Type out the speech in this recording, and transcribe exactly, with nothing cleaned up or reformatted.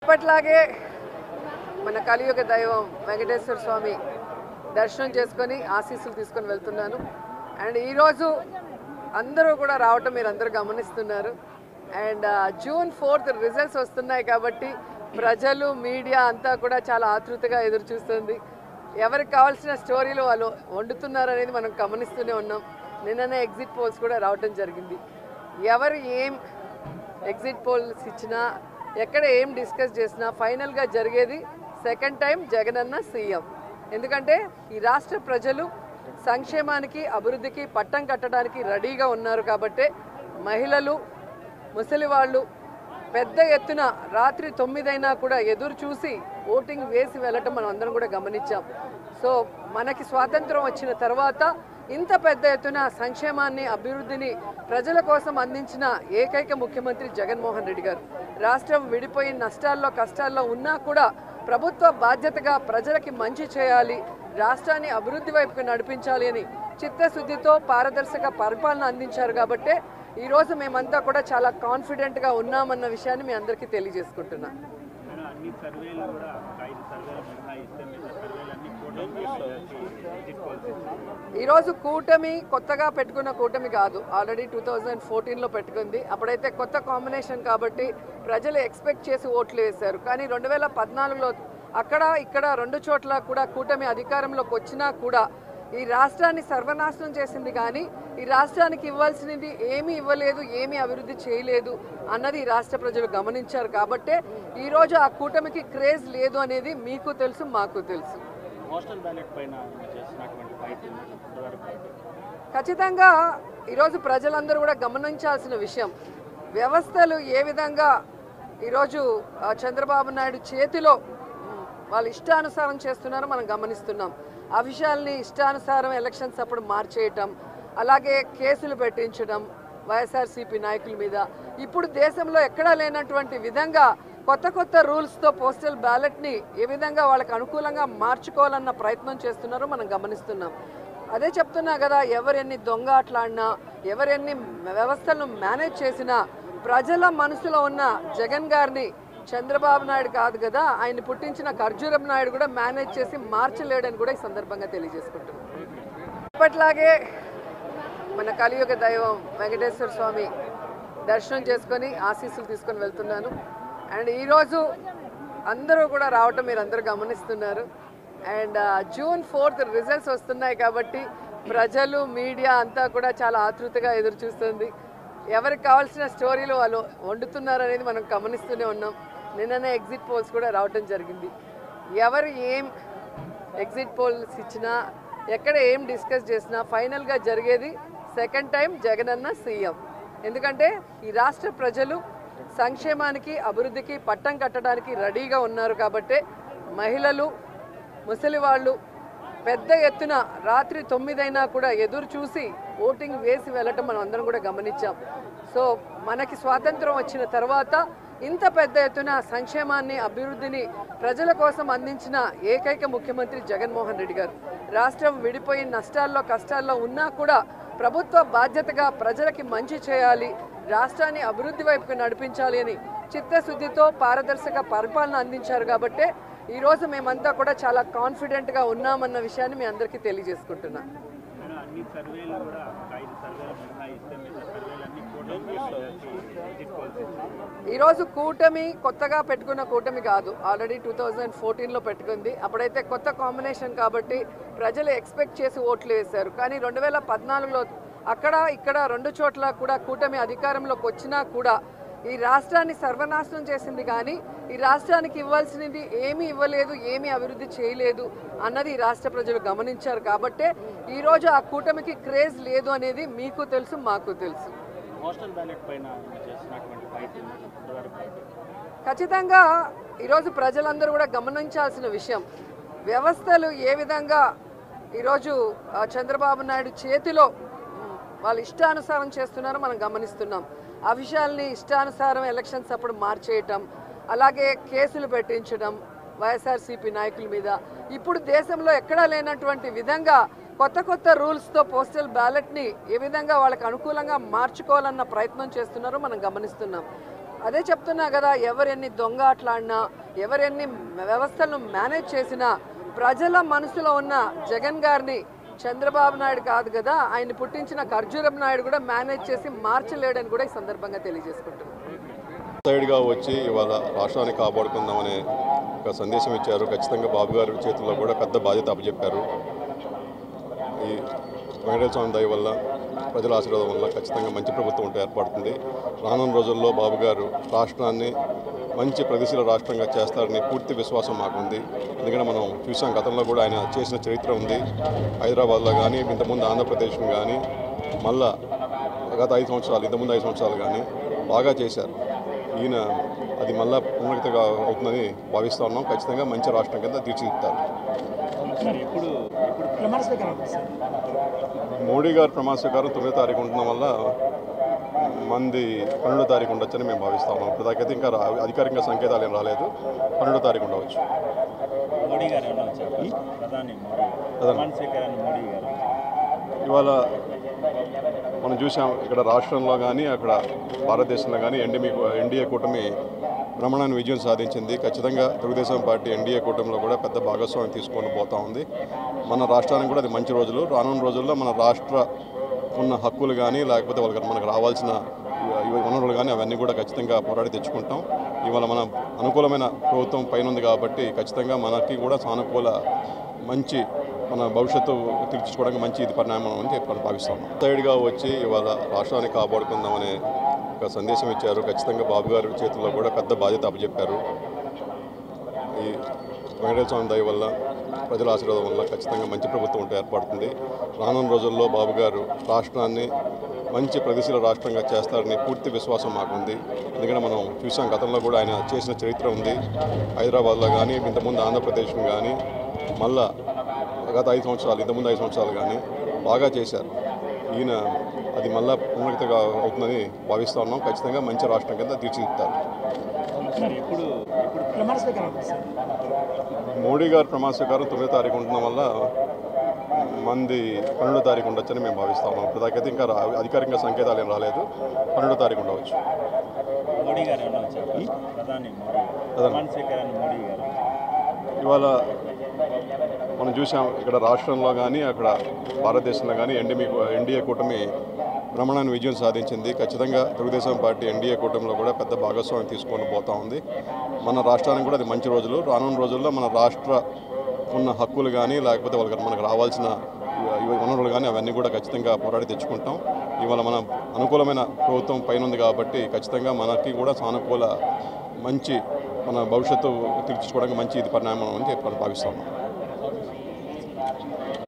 ఇప్పట్లాగే మన కలియుగ దైవం వెంకటేశ్వర స్వామి దర్శనం చేసుకొని ఆశీస్సులు తీసుకొని వెళ్తున్నాను. అండ్ ఈరోజు అందరూ కూడా రావటం మీరు అందరూ గమనిస్తున్నారు. అండ్ జూన్ ఫోర్త్ రిజల్ట్స్ వస్తున్నాయి కాబట్టి ప్రజలు మీడియా అంతా కూడా చాలా ఆతృతగా ఎదురు చూస్తుంది. ఎవరికి కావాల్సిన స్టోరీలు వాళ్ళు వండుతున్నారు అనేది మనం గమనిస్తూనే ఉన్నాం. నిన్ననే ఎగ్జిట్ పోల్స్ కూడా రావటం జరిగింది. ఎవరు ఏం ఎగ్జిట్ పోల్స్ ఇచ్చినా ఎక్కడ ఏం డిస్కస్ చేసినా ఫైనల్గా జరిగేది సెకండ్ టైం జగనన్న సీఎం. ఎందుకంటే ఈ రాష్ట్ర ప్రజలు సంక్షేమానికి అభివృద్ధికి పట్టం కట్టడానికి రెడీగా ఉన్నారు కాబట్టి మహిళలు ముసలి వాళ్ళు పెద్ద ఎత్తున రాత్రి తొమ్మిదైనా కూడా ఎదురు చూసి ఓటింగ్ వేసి వెళ్ళటం మనం అందరం కూడా గమనించాం. సో మనకి స్వాతంత్రం వచ్చిన తర్వాత ఇంత పెద్ద ఎత్తున సంక్షేమాన్ని అభివృద్ధిని ప్రజల కోసం అందించిన ఏకైక ముఖ్యమంత్రి జగన్మోహన్ రెడ్డి గారు. రాష్ట్రం విడిపోయి నష్టాల్లో కష్టాల్లో ఉన్నా కూడా ప్రభుత్వ బాధ్యతగా ప్రజలకి మంచి చేయాలి, రాష్ట్రాన్ని అభివృద్ధి వైపుకు నడిపించాలి అని చిత్తశుద్ధితో పారదర్శక పరిపాలన అందించారు. కాబట్టి ఈరోజు మేమంతా కూడా చాలా కాన్ఫిడెంట్గా ఉన్నామన్న విషయాన్ని మీ అందరికీ తెలియజేసుకుంటున్నాం. ఈరోజు కూటమి కొత్తగా పెట్టుకున్న కూటమి కాదు, ఆల్రెడీ టూ థౌజండ్ ఫోర్టీన్లో పెట్టుకుంది. అప్పుడైతే కొత్త కాంబినేషన్ కాబట్టి ప్రజలు ఎక్స్పెక్ట్ చేసి ఓట్లు వేశారు. కానీ రెండు వేల పద్నాలుగులో అక్కడ ఇక్కడ రెండు చోట్ల కూడా కూటమి అధికారంలోకి వచ్చినా కూడా ఈ రాష్ట్రాన్ని సర్వనాశనం చేసింది. కానీ ఈ రాష్ట్రానికి ఇవ్వాల్సినది ఏమీ ఇవ్వలేదు, ఏమీ అభివృద్ధి చేయలేదు అన్నది ఈ రాష్ట్ర ప్రజలు గమనించారు. కాబట్టే ఈరోజు ఆ కూటమికి క్రేజ్ లేదు అనేది మీకు తెలుసు, మాకు తెలుసు. ఖచ్చితంగా ఈరోజు ప్రజలందరూ కూడా గమనించాల్సిన విషయం, వ్యవస్థలు ఏ విధంగా ఈరోజు చంద్రబాబు నాయుడు చేతిలో వాళ్ళు ఇష్టానుసారం చేస్తున్నారో మనం గమనిస్తున్నాం. ఆ విషయాల్ని ఇష్టానుసారం ఎలక్షన్స్ అప్పుడు మార్చేయటం, అలాగే కేసులు పెట్టించడం వైఎస్ఆర్సీపీ నాయకుల మీద. ఇప్పుడు దేశంలో ఎక్కడా లేనటువంటి విధంగా కొత్త కొత్త రూల్స్తో పోస్టల్ బ్యాలెట్ని ఏ విధంగా వాళ్ళకి అనుకూలంగా మార్చుకోవాలన్న ప్రయత్నం చేస్తున్నారో మనం గమనిస్తున్నాం. అదే చెప్తున్నా కదా, ఎవరెన్ని దొంగ ఆటలాడినా ఎవరెన్ని వ్యవస్థలను మేనేజ్ చేసినా ప్రజల మనసులో ఉన్న జగన్ గారిని చంద్రబాబు నాయుడు కాదు కదా, ఆయన పుట్టించిన ఖర్జూరం నాయుడు కూడా మేనేజ్ చేసి మార్చలేడని కూడా ఈ సందర్భంగా తెలియజేసుకుంటున్నాం. ఇప్పట్లాగే మన కలియుగ దైవం వెంకటేశ్వర స్వామి దర్శనం చేసుకొని ఆశీస్సులు తీసుకొని వెళ్తున్నాను. అండ్ ఈరోజు అందరూ కూడా రావటం మీరు అందరూ గమనిస్తున్నారు. అండ్ జూన్ ఫోర్త్ రిజల్ట్స్ వస్తున్నాయి కాబట్టి ప్రజలు మీడియా అంతా కూడా చాలా ఆతృతగా ఎదురు చూస్తుంది. ఎవరికి కావాల్సిన స్టోరీలు వాళ్ళు వండుతున్నారు అనేది మనం గమనిస్తూనే ఉన్నాం. నిన్ననే ఎగ్జిట్ పోల్స్ కూడా రావటం జరిగింది. ఎవరు ఏం ఎగ్జిట్ పోల్స్ ఇచ్చినా ఎక్కడ ఏం డిస్కస్ చేసినా ఫైనల్గా జరిగేది సెకండ్ టైం జగనన్న సీఎం. ఎందుకంటే ఈ రాష్ట్ర ప్రజలు సంక్షేమానికి అభివృద్ధికి పట్టం కట్టడానికి రెడీగా ఉన్నారు కాబట్టి మహిళలు ముసలి వాళ్ళు పెద్ద ఎత్తున రాత్రి తొమ్మిదైనా కూడా ఎదురు చూసి ఓటింగ్ వేసి వెళ్ళటం మనం అందరం కూడా గమనించాం. సో మనకి స్వాతంత్రం వచ్చిన తర్వాత ఇంత పెద్ద ఎత్తున సంక్షేమాన్ని అభివృద్ధిని ప్రజల కోసం అందించిన ఏకైక ముఖ్యమంత్రి జగన్మోహన్ రెడ్డి గారు. రాష్ట్రం విడిపోయి నష్టాల్లో కష్టాల్లో ఉన్నా కూడా ప్రభుత్వ బాధ్యతగా ప్రజలకి మంచి చేయాలి, రాష్ట్రాన్ని అభివృద్ధి వైపుకు నడిపించాలి అని చిత్తశుద్ధితో పారదర్శక పరిపాలన అందించారు. కాబట్టి ఈరోజు మేమంతా కూడా చాలా కాన్ఫిడెంట్గా ఉన్నామన్న విషయాన్ని మీ అందరికీ తెలియజేసుకుంటున్నాం. ఈరోజు కూటమి కొత్తగా పెట్టుకున్న కూటమి కాదు, ఆల్రెడీ టూ థౌజండ్ ఫోర్టీన్లో పెట్టుకుంది. అప్పుడైతే కొత్త కాంబినేషన్ కాబట్టి ప్రజలు ఎక్స్పెక్ట్ చేసి ఓట్లు వేశారు. కానీ రెండు వేల పద్నాలుగులో అక్కడ ఇక్కడ రెండు చోట్ల కూడా కూటమి అధికారంలోకి వచ్చినా కూడా ఈ రాష్ట్రాన్ని సర్వనాశనం చేసింది. కానీ ఈ రాష్ట్రానికి ఇవ్వాల్సినది ఏమీ ఇవ్వలేదు, ఏమీ అభివృద్ధి చేయలేదు అన్నది ఈ రాష్ట్ర ప్రజలు గమనించారు. కాబట్టే ఈరోజు ఆ కూటమికి క్రేజ్ లేదు అనేది మీకు తెలుసు, మాకు తెలుసు. ఖచ్చితంగా ఈరోజు ప్రజలందరూ కూడా గమనించాల్సిన విషయం, వ్యవస్థలు ఏ విధంగా ఈరోజు చంద్రబాబు నాయుడు చేతిలో వాళ్ళు ఇష్టానుసారం చేస్తున్నారో మనం గమనిస్తున్నాం. ఆ విషయాల్ని ఇష్టానుసారం ఎలక్షన్స్ అప్పుడు మార్చేయటం, అలాగే కేసులు పెట్టించడం వైఎస్ఆర్సీపీ నాయకుల మీద. ఇప్పుడు దేశంలో ఎక్కడా లేనటువంటి విధంగా కొత్త కొత్త రూల్స్తో పోస్టల్ బ్యాలెట్ని ఏ విధంగా వాళ్ళకి అనుకూలంగా మార్చుకోవాలన్న ప్రయత్నం చేస్తున్నారో మనం గమనిస్తున్నాం. అదే చెప్తున్నా కదా, ఎవరెన్ని దొంగ ఆటలాడినా, ఎవరెన్ని వ్యవస్థలను మేనేజ్ చేసినా ప్రజల మనసులో ఉన్న జగన్ గారిని చంద్రబాబు నాయుడు కాదు కదా, ఆయన పుట్టించిన ఖర్జూరపు నాయుడు కూడా మేనేజ్ చేసి మార్చలేడని కూడా ఈ సందర్భంగా తెలియజేసుకుంటున్నాను. సైడ్గా వచ్చి ఇవాళ రాష్ట్రాన్ని కాపాడుకుందామనే ఒక సందేశం ఇచ్చారు. ఖచ్చితంగా బాబు గారి చేతుల్లో కూడా పెద్ద బాధ్యత అప్పచెప్పారు. ఈ వెంకటేశ్వర స్వామి దయ వల్ల, ప్రజల ఆశీర్వాదం వల్ల ఖచ్చితంగా మంచి ప్రభుత్వం ఉంటే ఏర్పడుతుంది. రానున్న రోజుల్లో బాబు గారు రాష్ట్రాన్ని మంచి ప్రగతిశీల రాష్ట్రంగా చేస్తారని పూర్తి విశ్వాసం మాకుంది. ఎందుకంటే మనం చూసాం, గతంలో కూడా ఆయన చేసిన చరిత్ర ఉంది. హైదరాబాద్లో కానీ, ఇంతకుముందు ఆంధ్రప్రదేశ్ను కానీ, మళ్ళా గత ఐదు సంవత్సరాలు ఇంతకుముందు ఐదు సంవత్సరాలు కానీ బాగా చేశారు. ఈయన అది మళ్ళా పునరుక్తిగా అవుతుందని భావిస్తూ ఉన్నాం. ఖచ్చితంగా మంచి రాష్ట్రం కింద తీర్చిదిద్దుతారు. మోడీ గారు ప్రమాణ స్వీకారం తొమ్మిదో తారీఖు ఉండడం వల్ల మంది పన్నెండో తారీఖు ఉండొచ్చని మేము భావిస్తా ఉన్నాం. ఇప్పుడు దాకైతే ఇంకా అధికారికంగా సంకేతాలు ఏం రాలేదు. పన్నెండో తారీఖు ఉండవచ్చు. ఇవాళ మనం చూసాం, ఇక్కడ రాష్ట్రంలో కానీ అక్కడ భారతదేశంలో కానీ ఎన్డీఏ ఎన్డీఏ కూటమి బ్రహ్మాండమైన విజయం సాధించింది. ఖచ్చితంగా తెలుగుదేశం పార్టీ ఎన్డీఏ కూటమిలో కూడా పెద్ద భాగస్వామ్యం తీసుకొని పోతూ ఉంది. మన రాష్ట్రానికి కూడా అది మంచి రోజులు. రానున్న రోజుల్లో మన రాష్ట్ర ఉన్న హక్కులు కానీ, లేకపోతే వాళ్ళకి మనకు రావాల్సిన వనరులు కానీ అవన్నీ కూడా ఖచ్చితంగా పోరాడి తెచ్చుకుంటాం. ఇవాళ మన అనుకూలమైన ప్రభుత్వం పైన ఉంది కాబట్టి ఖచ్చితంగా మనకి కూడా సానుకూల మంచి మన భవిష్యత్తు తీర్చుకోవడానికి మంచి ఇది పరిణామం అని చెప్పి భావిస్తాం. సైడ్గా వచ్చి ఇవాళ రాష్ట్రాన్ని కాపాడుకుందామనే ఒక సందేశం ఇచ్చారు. ఖచ్చితంగా బాబు గారి చేతుల్లో కూడా పెద్ద బాధ్యత అప్పచెప్పారు. ఈ వెంకటేశ్వర స్వామి దయ వల్ల, ప్రజల ఆశీర్వాదం వల్ల ఖచ్చితంగా మంచి ప్రభుత్వం ఉంటే ఏర్పడుతుంది. రానున్న రోజుల్లో బాబు గారు రాష్ట్రాన్ని మంచి ప్రగతిశీల రాష్ట్రంగా చేస్తారని పూర్తి విశ్వాసం మాకుంది. ఎందుకంటే మనం చూసాం, గతంలో కూడా ఆయన చేసిన చరిత్ర ఉంది. హైదరాబాద్లో కానీ, ఇంతకుముందు ఆంధ్రప్రదేశ్ను కానీ, మళ్ళా గత ఐదు సంవత్సరాలు ఇంతకుముందు ఐదు సంవత్సరాలు కానీ బాగా చేశారు. ఈయన అది మళ్ళా పునరుక్తిగా అవుతుందని భావిస్తూ ఉన్నాం. ఖచ్చితంగా మంచి రాష్ట్రం కింద తీర్చిదిద్దుతారు. మోడీ గారు ప్రమాణ స్వీకారం తొమ్మిదో తారీఖు ఉండడం వల్ల మంది పన్నెండో తారీఖు ఉండొచ్చని మేము భావిస్తా ఉన్నాం. ఇప్పుడు దాకైతే ఇంకా అధికారికంగా సంకేతాలు ఏం రాలేదు. పన్నెండో తారీఖు ఉండవచ్చు. ఇవాళ మనం చూసాం, ఇక్కడ రాష్ట్రంలో కానీ అక్కడ భారతదేశంలో కానీ ఎన్డీఏ ఎన్డీఏ కూటమి బ్రహ్మాండమైన విజయం సాధించింది. ఖచ్చితంగా తెలుగుదేశం పార్టీ ఎన్డీఏ కూటమిలో కూడా పెద్ద భాగస్వామ్యం తీసుకొని పోతూ ఉంది. మన రాష్ట్రానికి కూడా అది మంచి రోజులు. రానున్న రోజుల్లో మన రాష్ట్ర ఉన్న హక్కులు కానీ, లేకపోతే వాళ్ళకి మనకు రావాల్సిన వనరులు కానీ అవన్నీ కూడా ఖచ్చితంగా పోరాడి తెచ్చుకుంటాం. ఇవాళ మన అనుకూలమైన ప్రభుత్వం పైన ఉంది కాబట్టి ఖచ్చితంగా మనకి కూడా సానుకూల మంచి మన భవిష్యత్తు తీర్చుకోవడానికి మంచి ఇది పరిణామం అని చెప్పి భావిస్తాం.